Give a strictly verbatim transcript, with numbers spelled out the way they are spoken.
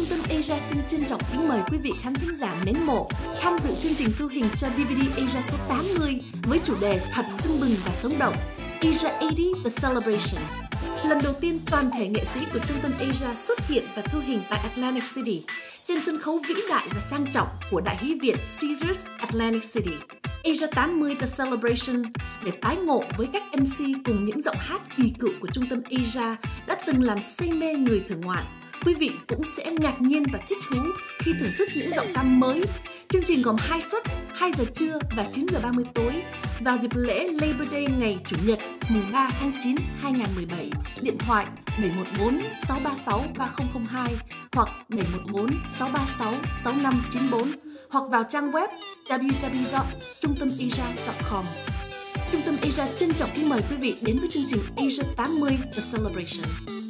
Trung tâm Asia xin trân trọng kính mời quý vị khán thính giả mến mộ tham dự chương trình thu hình cho đê vê đê Asia số tám mươi với chủ đề thật tưng bừng và sống động, Asia tám mươi The Celebration. Lần đầu tiên toàn thể nghệ sĩ của Trung tâm Asia xuất hiện và thu hình tại Atlantic City, trên sân khấu vĩ đại và sang trọng của Đại Hí viện Caesars Atlantic City. Asia tám mươi The Celebration để tái ngộ với các em xê cùng những giọng hát kỳ cựu của Trung tâm Asia đã từng làm say mê người thưởng ngoạn. Quý vị cũng sẽ ngạc nhiên và thích thú khi thưởng thức những giọng ca mới. Chương trình gồm hai suất, hai giờ trưa và chín giờ ba mươi tối vào dịp lễ Labor Day ngày Chủ nhật mùng ba tháng chín năm hai nghìn không trăm mười bảy. Điện thoại bảy một bốn sáu ba sáu ba không không hai hoặc bảy một bốn sáu ba sáu sáu năm chín bốn hoặc vào trang web w w w chấm trung tâm asia chấm com. Trung tâm Asia trân trọng kính mời quý vị đến với chương trình Asia tám mươi The Celebration.